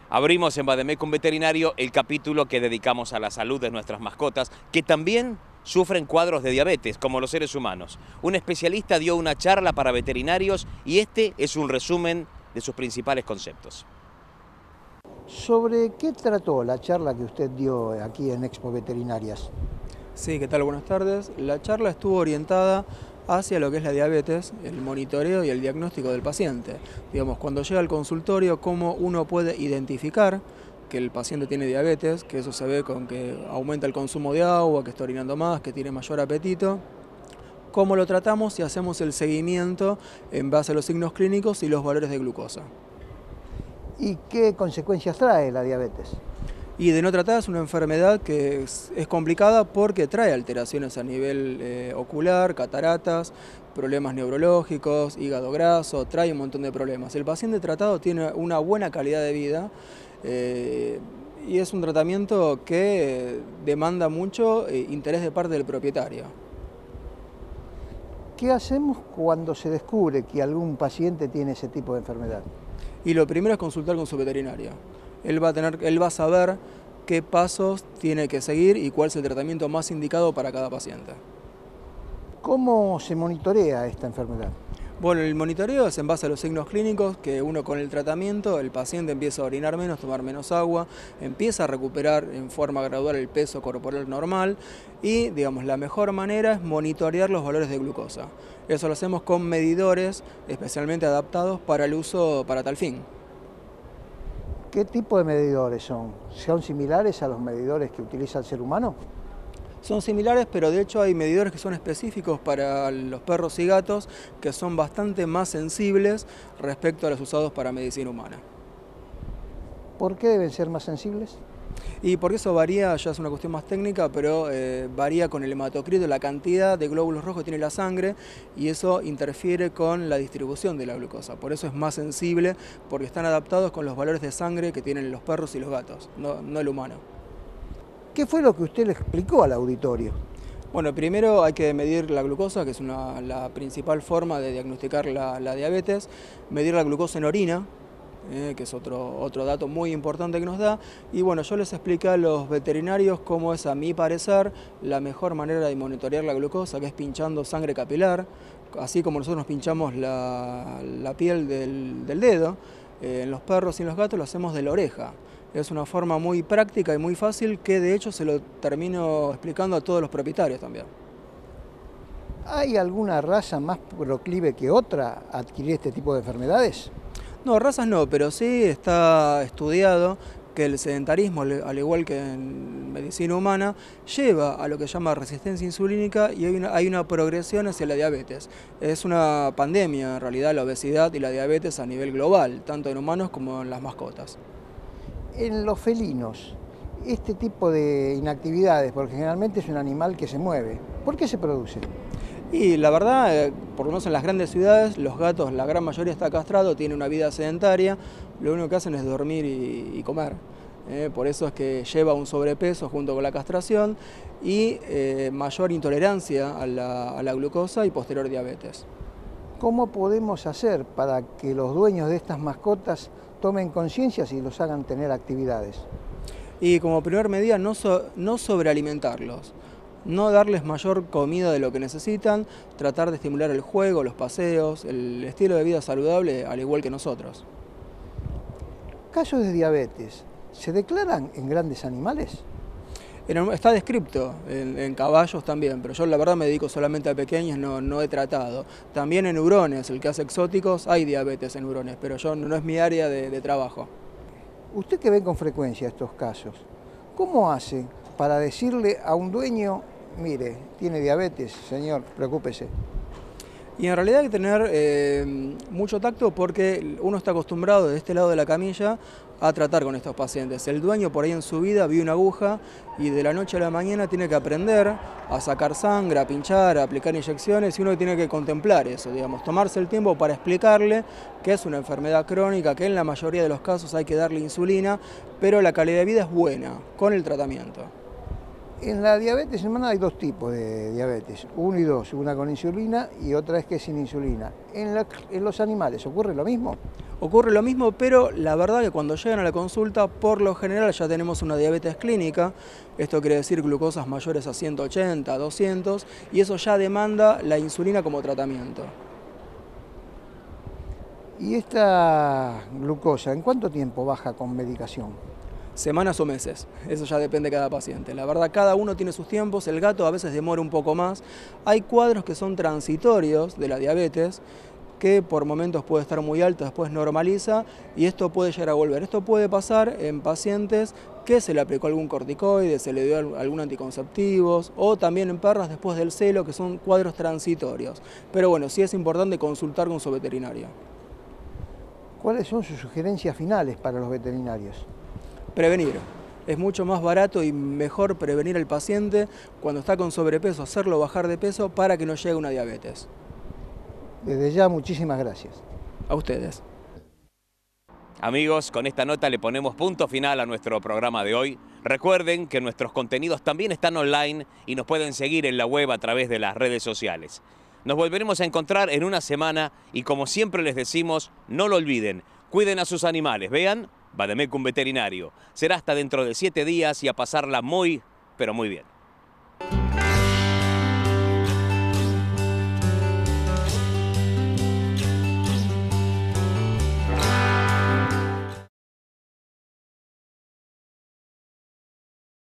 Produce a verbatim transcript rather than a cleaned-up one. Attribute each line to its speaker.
Speaker 1: Abrimos en Bademecum Veterinario el capítulo que dedicamos a la salud de nuestras mascotas, que también sufren cuadros de diabetes, como los seres humanos. Un especialista dio una charla para veterinarios y este es un resumen de sus principales conceptos.
Speaker 2: ¿Sobre qué trató la charla que usted dio aquí en Expo Veterinarias?
Speaker 3: Sí, ¿qué tal? Buenas tardes. La charla estuvo orientada hacia lo que es la diabetes, el monitoreo y el diagnóstico del paciente. Digamos, cuando llega al consultorio, cómo uno puede identificar que el paciente tiene diabetes, que eso se ve con que aumenta el consumo de agua, que está orinando más, que tiene mayor apetito. Cómo lo tratamos y hacemos el seguimiento en base a los signos clínicos y los valores de glucosa.
Speaker 2: ¿Y qué consecuencias trae la diabetes?
Speaker 3: Y de no tratar es una enfermedad que es, es complicada porque trae alteraciones a nivel eh, ocular, cataratas, problemas neurológicos, hígado graso, trae un montón de problemas. El paciente tratado tiene una buena calidad de vida eh, y es un tratamiento que demanda mucho eh, interés de parte del propietario.
Speaker 2: ¿Qué hacemos cuando se descubre que algún paciente tiene ese tipo de enfermedad?
Speaker 3: Y lo primero es consultar con su veterinario. Él va a tener, él va a saber qué pasos tiene que seguir y cuál es el tratamiento más indicado para cada paciente.
Speaker 2: ¿Cómo se monitorea esta enfermedad?
Speaker 3: Bueno, el monitoreo es en base a los signos clínicos, que uno con el tratamiento, el paciente empieza a orinar menos, tomar menos agua, empieza a recuperar en forma gradual el peso corporal normal y, digamos, la mejor manera es monitorear los valores de glucosa. Eso lo hacemos con medidores especialmente adaptados para el uso para tal fin.
Speaker 2: ¿Qué tipo de medidores son? ¿Son similares a los medidores que utiliza el ser humano?
Speaker 3: Son similares, pero de hecho hay medidores que son específicos para los perros y gatos que son bastante más sensibles respecto a los usados para medicina humana.
Speaker 2: ¿Por qué deben ser más sensibles?
Speaker 3: Y porque eso varía, ya es una cuestión más técnica, pero eh, varía con el hematocrito, la cantidad de glóbulos rojos que tiene la sangre y eso interfiere con la distribución de la glucosa. Por eso es más sensible, porque están adaptados con los valores de sangre que tienen los perros y los gatos, no, no el humano.
Speaker 2: ¿Qué fue lo que usted le explicó al auditorio?
Speaker 3: Bueno, primero hay que medir la glucosa, que es una, la principal forma de diagnosticar la, la diabetes, medir la glucosa en orina, Eh, que es otro, otro dato muy importante que nos da. Y bueno, yo les expliqué a los veterinarios cómo es, a mi parecer, la mejor manera de monitorear la glucosa, que es pinchando sangre capilar, así como nosotros nos pinchamos la, la piel del, del dedo. Eh, en los perros y en los gatos lo hacemos de la oreja. Es una forma muy práctica y muy fácil que de hecho se lo termino explicando a todos los propietarios también.
Speaker 2: ¿Hay alguna raza más proclive que otra a adquirir este tipo de enfermedades?
Speaker 3: No, razas no, pero sí está estudiado que el sedentarismo, al igual que en medicina humana, lleva a lo que se llama resistencia insulínica y hay una, hay una progresión hacia la diabetes. Es una pandemia, en realidad, la obesidad y la diabetes a nivel global, tanto en humanos como en las mascotas.
Speaker 2: En los felinos, este tipo de inactividades, porque generalmente es un animal que se mueve, ¿por qué se produce?
Speaker 3: Y la verdad, eh, por lo menos en las grandes ciudades, los gatos, la gran mayoría está castrado, tiene una vida sedentaria, lo único que hacen es dormir y, y comer. Eh, por eso es que lleva un sobrepeso junto con la castración y eh, mayor intolerancia a la, a la glucosa y posterior diabetes.
Speaker 2: ¿Cómo podemos hacer para que los dueños de estas mascotas tomen conciencia y los hagan tener actividades?
Speaker 3: Y como primer medida, no, so, no sobrealimentarlos. No darles mayor comida de lo que necesitan, tratar de estimular el juego, los paseos, el estilo de vida saludable, al igual que nosotros.
Speaker 2: ¿Casos de diabetes se declaran en grandes animales?
Speaker 3: Está descrito en, en caballos también, pero yo la verdad me dedico solamente a pequeños, no, no he tratado. También en hurones, el que hace exóticos, hay diabetes en hurones, pero yo no es mi área de, de trabajo.
Speaker 2: Usted que ve con frecuencia estos casos, ¿cómo hace para decirle a un dueño, mire, tiene diabetes, señor, preocúpese?
Speaker 3: Y en realidad hay que tener eh, mucho tacto porque uno está acostumbrado de este lado de la camilla a tratar con estos pacientes. El dueño por ahí en su vida vio una aguja y de la noche a la mañana tiene que aprender a sacar sangre, a pinchar, a aplicar inyecciones y uno tiene que contemplar eso, digamos, tomarse el tiempo para explicarle que es una enfermedad crónica, que en la mayoría de los casos hay que darle insulina, pero la calidad de vida es buena con el tratamiento.
Speaker 2: En la diabetes humana hay dos tipos de diabetes, uno y dos, una con insulina y otra es que es sin insulina. ¿En, la, en los animales ocurre lo mismo?
Speaker 3: Ocurre lo mismo, pero la verdad que cuando llegan a la consulta, por lo general ya tenemos una diabetes clínica, esto quiere decir glucosas mayores a ciento ochenta, doscientos, y eso ya demanda la insulina como tratamiento.
Speaker 2: ¿Y esta glucosa en cuánto tiempo baja con medicación?
Speaker 3: Semanas o meses, eso ya depende de cada paciente. La verdad, cada uno tiene sus tiempos, el gato a veces demora un poco más. Hay cuadros que son transitorios de la diabetes, que por momentos puede estar muy alto, después normaliza y esto puede llegar a volver. Esto puede pasar en pacientes que se le aplicó algún corticoide, se le dio algún anticonceptivo, o también en perras después del celo, que son cuadros transitorios. Pero bueno, sí es importante consultar con su veterinario.
Speaker 2: ¿Cuáles son sus sugerencias finales para los veterinarios?
Speaker 3: Prevenir. Es mucho más barato y mejor prevenir al paciente cuando está con sobrepeso, hacerlo bajar de peso para que no llegue una diabetes.
Speaker 2: Desde ya, muchísimas gracias.
Speaker 3: A ustedes.
Speaker 1: Amigos, con esta nota le ponemos punto final a nuestro programa de hoy. Recuerden que nuestros contenidos también están online y nos pueden seguir en la web a través de las redes sociales. Nos volveremos a encontrar en una semana y como siempre les decimos, no lo olviden, cuiden a sus animales, vean Vademecum Veterinario. Será hasta dentro de siete días y a pasarla muy, pero muy bien.